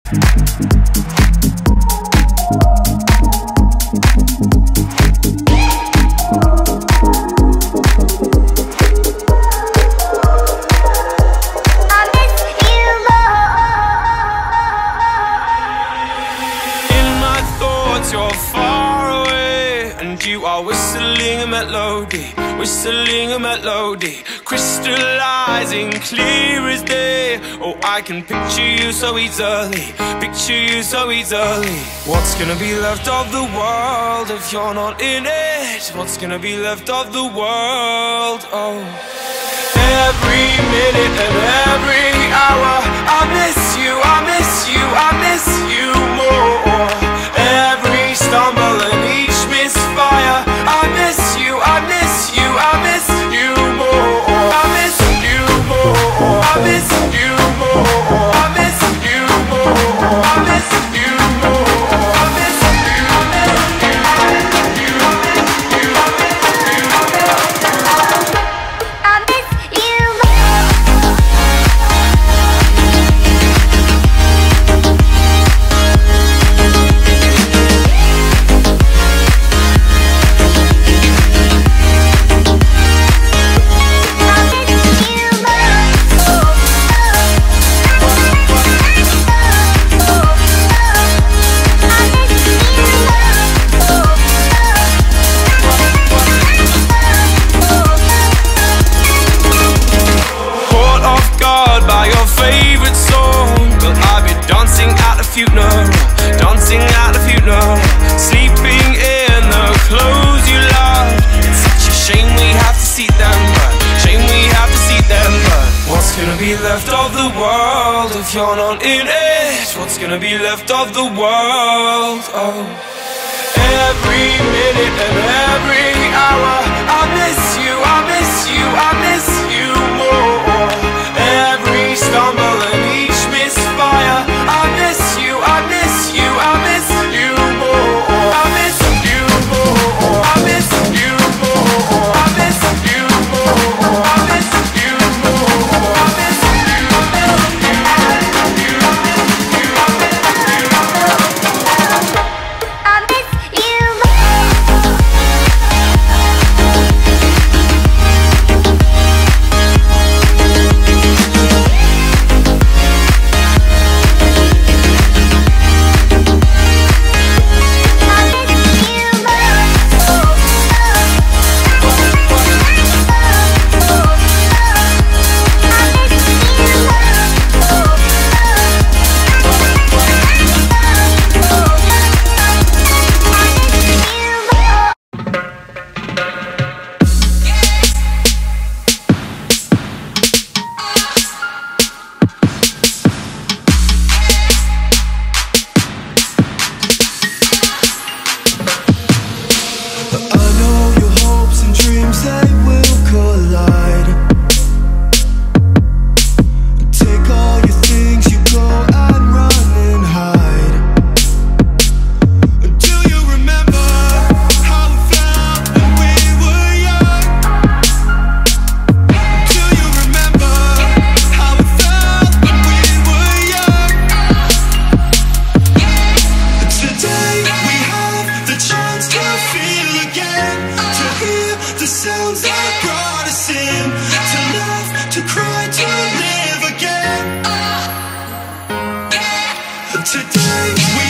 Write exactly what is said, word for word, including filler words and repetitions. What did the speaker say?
You're far away, and you are whistling a melody, whistling a melody, crystallizing clear as day. Oh, I can picture you so easily, picture you so easily. What's gonna be left of the world if you're not in it? What's gonna be left of the world? Oh, every minute and every hour, I miss you, I miss you, I miss you more. Every stumble and each misfire, I miss you, I miss you, I miss you more. I miss you more. I miss you more. I miss you more. I miss you more. I miss you. I miss you. I miss you. Dancing at the funeral, sleeping in the clothes you love. It's such a shame we have to see them, but shame we have to see them, but what's gonna be left of the world if you're not in it? What's gonna be left of the world? Oh, every minute and every hour, I miss you, I miss you, I miss you more. Every stumble and each misfire, I miss you, I miss you, I miss you more. I miss you more. I miss you more. I miss you more. I miss you more. I miss you. I miss you. I miss you. I miss you. I miss you Today we